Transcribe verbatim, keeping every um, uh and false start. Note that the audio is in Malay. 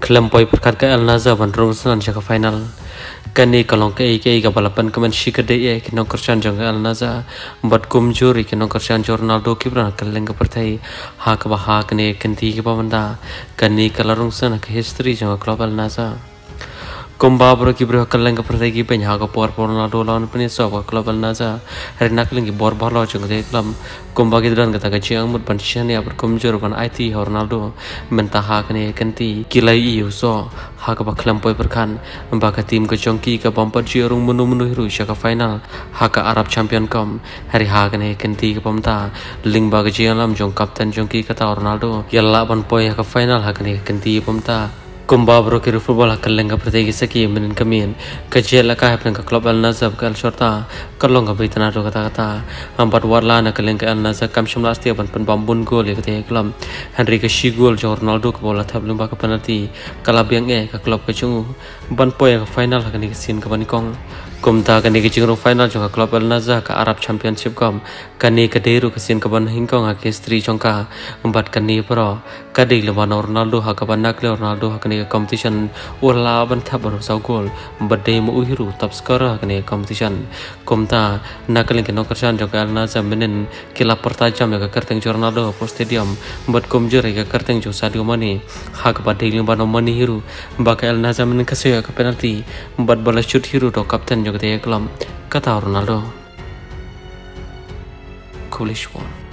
Klempoi perkat ke El Naza ban rong sanan jaka final kani kalong ke ke ga balapan kemen shikade e kinong kersan jong El Naza bat kum juri kinong kersan Ronaldo kibran kaleng pertai ha ka ba ha kane kenti ke pamanda kani kalarong sana ke history jong klub El Naza Kumba bro ki bro kaleng pertai ki penya ka por por Ronaldo lawan peni so ka klub El Naza rena kaleng ki bor bor lo jong de klub kumba ki dran kata ka chiang mut ban shan ya ber kum jur ban I T Ronaldo menta ha kane kenti kilai iu so ha ka ba klempoi perkan ba ka tim ka jongki ka bampat jiarung menu menu hiru shaka final ha ka Arab Champion kom hari ha kane kenti ka pamta ling ba ka jialam jong kapten jongki kata Ronaldo yalla ban poi ha ka final ha kane kenti pamta Kumba bro kiri football hakal lenga pertegi saki menin kamin kajel ka hapna ka club Al Nassr ka Al Shorta kalong ka baitana ro kata kata ambat warla na kaleng ka Al Nassr kam shimla asti ban pan bambun gol ya kate club Henry ka shi gol jo Ronaldo ka bola thap lumba ka penalti kalab yang e ka club ka chungu ban poy ka final ka ni sin ka banikong kumta ka ni ka chingro final jo ka club Al Nassr ka Arab Championship kom ka ni ka deru ka sin ka ban hingkong ka history jongka ambat ka ni pro ka de le ban Ronaldo ha ka ban nak le Ronaldo ha ka competition wala ban thabar sa gol badde mo uhiru top scorer kane competition komta nakalin ke nokersan jo Al Nassr menen kila pertajam ya kerteng Ronaldo po stadium bad komjur ya kerteng jo Sadio Mane hak badde lim ban Mane hiru baka Al Nassr menen kasya ka penalty bad bala shoot hiru do kapten jo kate kelam kata Ronaldo coolish one